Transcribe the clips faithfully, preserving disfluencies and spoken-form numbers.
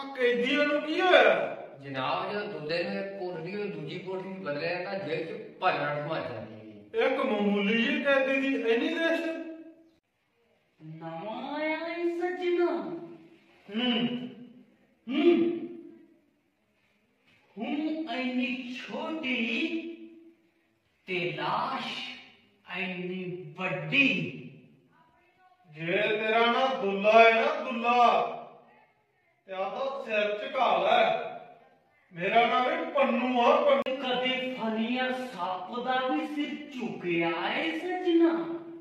कैदियों नूं की होया जनाब जो दूधे ने कोठड़ी में दूजी कोठड़ी बदले ना जेल च भरना घुमा जाती एक मामूली जी कैदी दी इन्नी देश नवा आया है सजना हम्म हम्म हूं इन्नी छोटी ते लाश इन्नी बड़ी जे तेरा ना दुल्ला है ना दुल्ला ते आदा सिर झुका लै मेरा नाम है पन्नू आ पन्नू कदे फनिया सप दा भी सिर झुकिया है सजना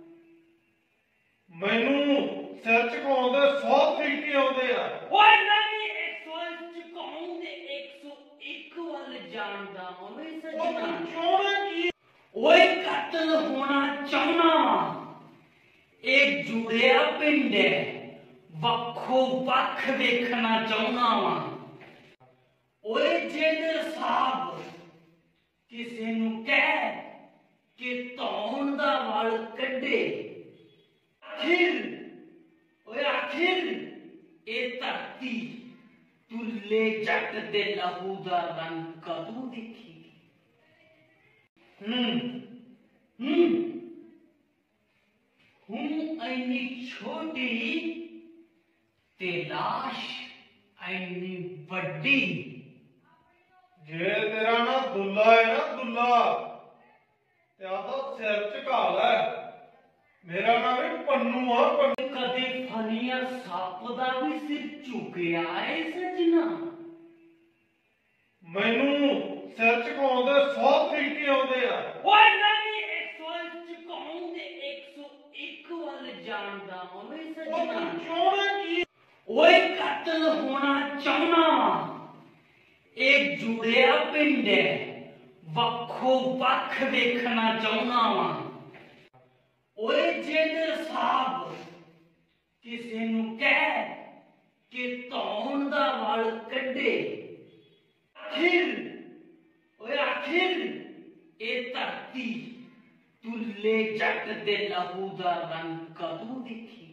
मैनू सिर झुकाउण दे सौ तरीके आउंदे आ ओए नहीं एक सौ झुकाउण दे एक सौ एक वाल जानदा ओए सजना चाहना की ओए कत्ल होना चाहना एक जुड़िया पिंड है वक्खो वक्ख देखना चाहना वा ओए जेलर साहब किसी नू कह कि धौन दा वल कड्डे आखिर ओए आखिर ए धरती तुल्ले जट दे लहू दा रंग कदों देखी हम्म हम्म हूं इन्नी छोटी ते लाश इन्नी बड़ी जे तेरा ना दुल्ला है ना दुल्ला ते आदा सिर झुका लै मेरा नाम है पन्नू आ पन्नू कदे फनिया सप दा भी सिर झुकिया है सजना मैनू सिर झुकाउण दे सौ तरीके आउंदे आ ओए नहीं एक सौ झुकाउण दे एक सौ एक वाल जानदा ओए सजना चाहना की ओए कत्ल होना चाहना एक जुड़िया पिंड है वक्खो वक्ख देखना चाहना वा ओए जेलर साहब किसी नू कह कि धौन दा वल कड्डे आखिर ओए आखिर ए धरती तुल्ले जट दे लहू दा रंग कदों देखी